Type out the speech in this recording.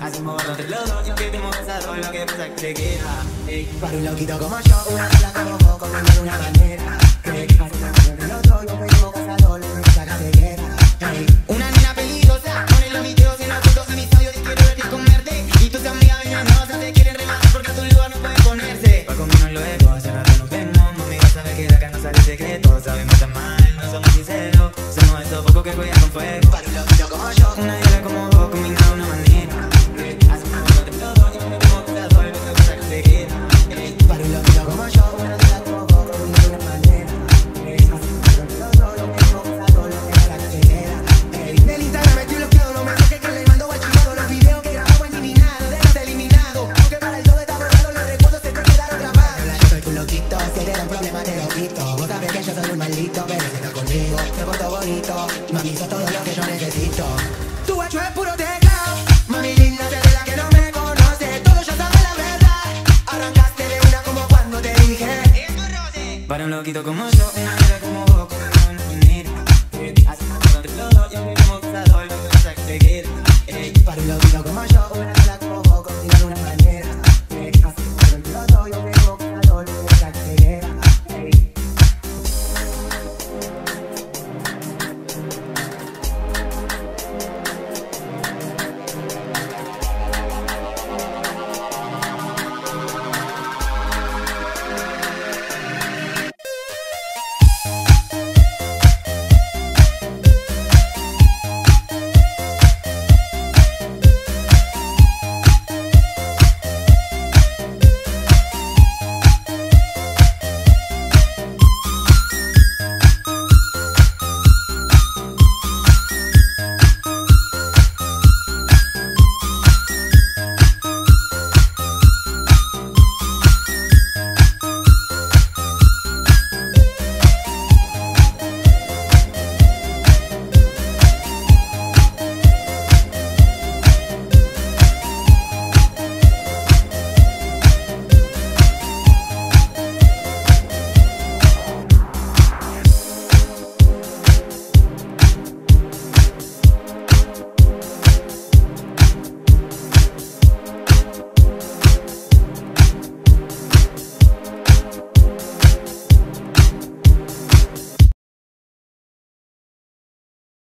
Hacemos entre los dos y aunque estemos casados, lo que pasa es que te queda. Para un loquito como yo, una sola como vos, conmigo de una manera. Hacemos entre los dos y aunque estemos casados, lo que pasa es que te queda. Una nena peligrosa, con el videos en las fotos y mis audios y quiero verte y comerte. Y tus amigas venenosas te quieren rematar porque a tu lugar no pueden ponerse. Pa' comernos luego, hace rato nos vemos, mami, vas a ver que de acá no sale secreto. Sabemos tan mal, no somos sinceros, somos esos pocos que juegan con fuego. Para un loquito como yo, una diabla como vos, conmigo de una manera. Hacemos entre los dos y aunque estemos casados, lo que pasa es que te queda. Para un loquito como yo, una diabla como vos, conmigo de una manera. Hacemos entre los dos y aunque estemos casados, lo que pasa es que te queda. Del Instagram me estoy bloqueado, no me mensajes que le mando guachillado. Los videos que grabamos eliminados, déjate eliminado. Aunque para el todo está borrado, los recuerdos se te quedaron grabados. Yo soy tu loquito, si te dan problemas te lo quito. Vos sabés que yo soy un maldito, pero si estás conmigo, te porto bonito. Mami, sos todo lo que yo necesito. Tu guacho es puro teclado, mami linda, sé de la que no me conoce. Todo ya sabe la verdad, arrancaste de una como cuando te dije. Para un loquito como yo, una vida como